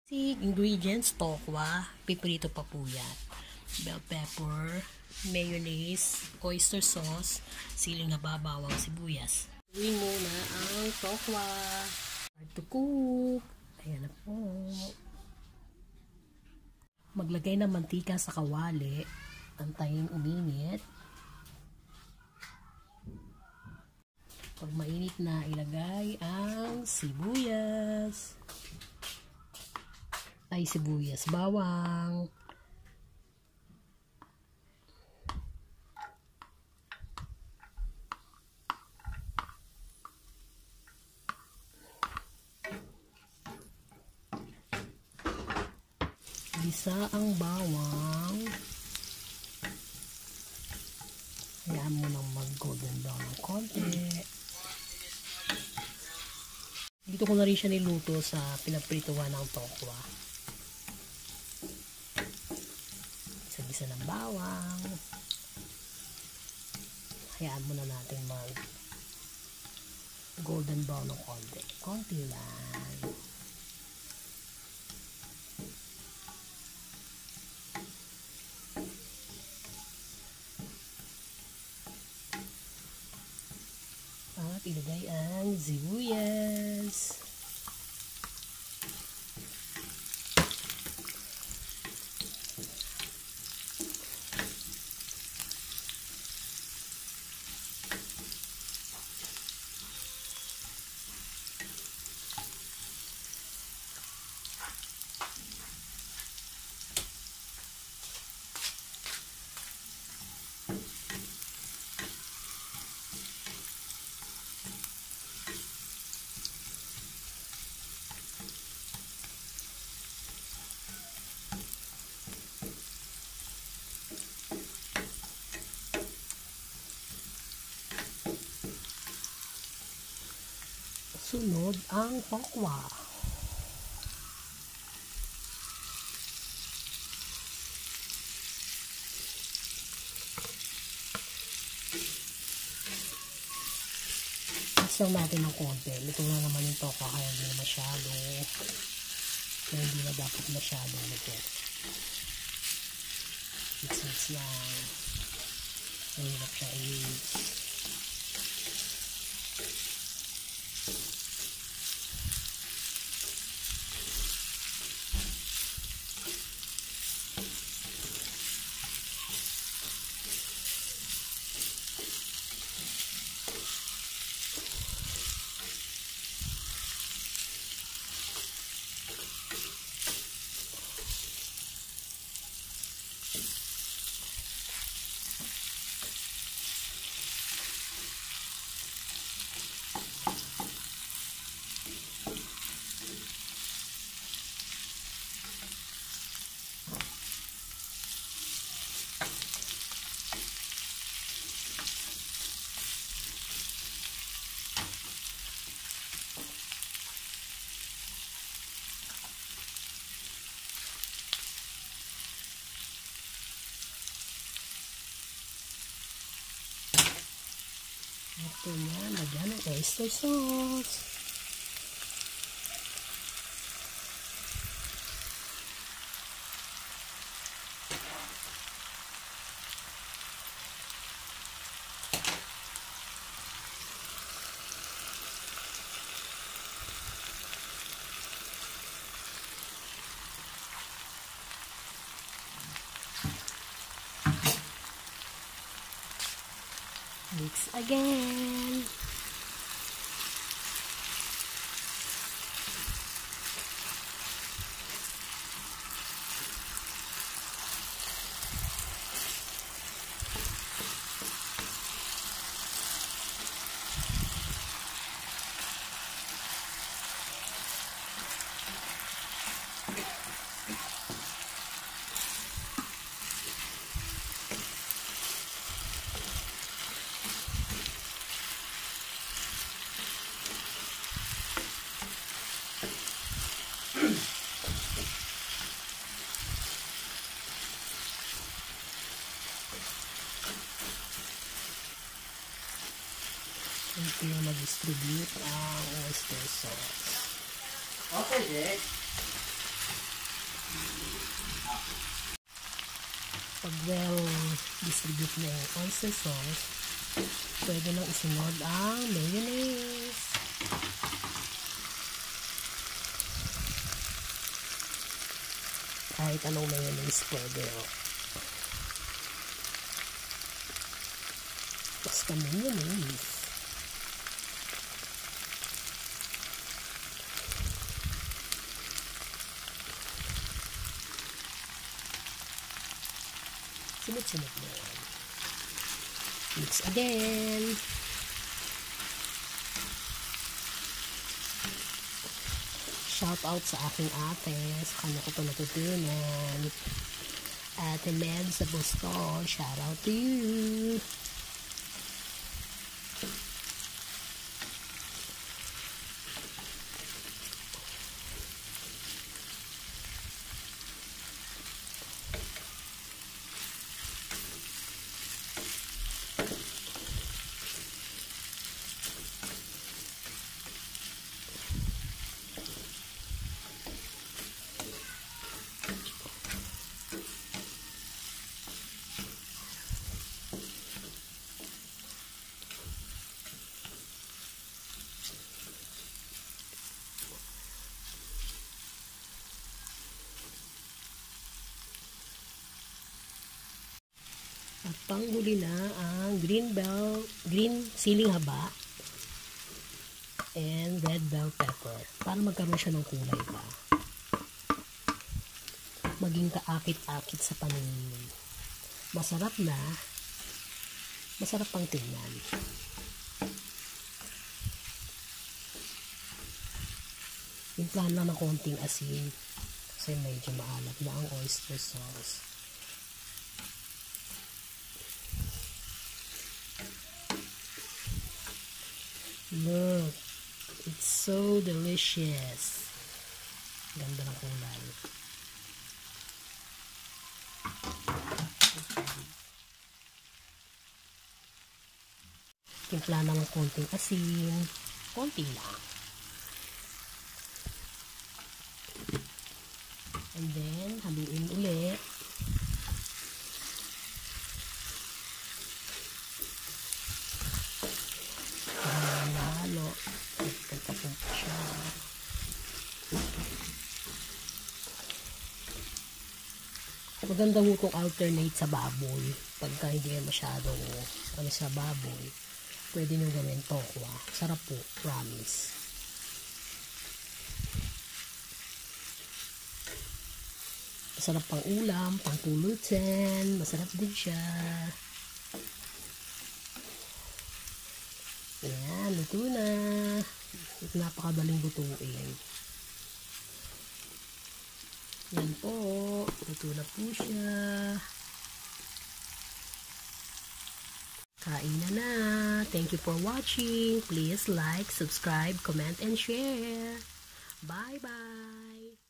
Ingredients, tokwa, piprito pa po yan. Bell pepper, mayonnaise, oyster sauce, siling na babawang sibuyas. Gawin muna ang tokwa. Start to cook. Ayan na po. Maglagay ng mantika sa kawali. Antayin uminit. Pag mainit na, ilagay ang sibuyas. Bawang. Gisa ang bawang. Hayaan mo nang mag-golden brown ng konti. Dito ko na rin siya niluto sa pinagprituhan ng tokwa. Isa-gisa ng bawang. Hayaan muna natin mag golden brown ng konti. Konti lang. At ilagay ang sibuyas. Sunod ang tokwa. Isang natin ng konti. Luto na naman yung tokwa kaya hindi na masyado. Kaya hindi na dapat masyado luto. Mix lang. Mahirap siya i-mix. Ito na, lagyan ng oyster sauce. Mix again. Ito yung mag-distribute ang oyster sauce. Okay, Jake. Pag well distribute na yung oyster sauce, pwede nang isunod ang mayonnaise. Kahit anong mayonnaise pwede, oh. Basta mayonnaise. Sunod-sunod na yan. Mix again. Shout out sa aking ate. Sa kanya ko ito natutunan. Ate Med sa Boston. Shout out to you. At panghuli na ang green siling haba and red bell pepper para magkaroon siya ng kulay pa. Maging kaakit-akit sa paningin. Masarap na. Masarap pang tingnan. Timplahan lang ng konting asin kasi medyo maalat na ang oyster sauce. Look, it's so delicious. Ganda ng kulay. Timpla ng konting asin, konti lang. And then, haluin ulit. Maganda ho itong alternate sa baboy. Pagka hindi masyadong sa baboy, pwede nyo gawin tokwa. Sarap po, promise. Masarap pang ulam, pang pulutan. Masarap din siya. Ayan, luto na. Napakadaling lutuin. Yan po. Luto na po siya. Kain na. Thank you for watching. Please like, subscribe, comment, and share. Bye-bye.